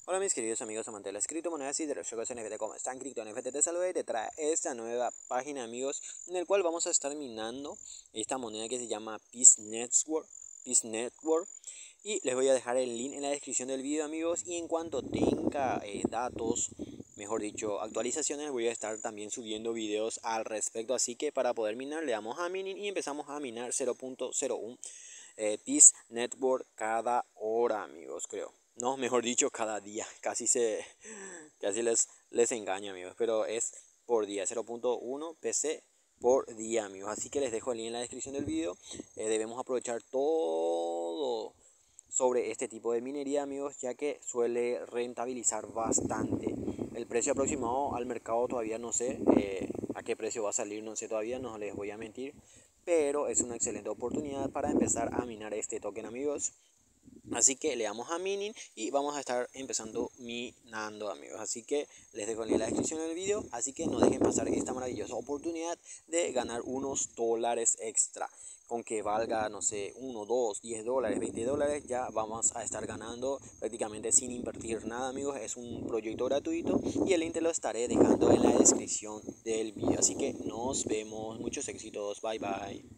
Hola mis queridos amigos amantes de las criptomonedas y de los juegos NFT, ¿cómo están? Cripto NFT te saluda y te trae esta nueva página, amigos, en el cual vamos a estar minando esta moneda que se llama Peace Network. Y les voy a dejar el link en la descripción del video, amigos, y en cuanto tenga datos, mejor dicho, actualizaciones, voy a estar también subiendo videos al respecto. Así que para poder minar le damos a mining y empezamos a minar 0.01 Peace Network cada hora, amigos, creo. No, mejor dicho, cada día. Casi les engaño, amigos. Pero es por día, 0.1 PC por día, amigos. Así que les dejo el link en la descripción del video. Debemos aprovechar todo sobre este tipo de minería, amigos, ya que suele rentabilizar bastante. El precio aproximado al mercado todavía no sé a qué precio va a salir, no sé todavía, no les voy a mentir, pero es una excelente oportunidad para empezar a minar este token, amigos. Así que le damos a mining y vamos a estar empezando minando, amigos. Así que les dejo en la descripción del video. Así que no dejen pasar esta maravillosa oportunidad de ganar unos dólares extra. Con que valga, no sé, 1, 2, 10 dólares, 20 dólares, ya vamos a estar ganando prácticamente sin invertir nada, amigos. Es un proyecto gratuito y el link te lo estaré dejando en la descripción del video. Así que nos vemos, muchos éxitos, bye bye.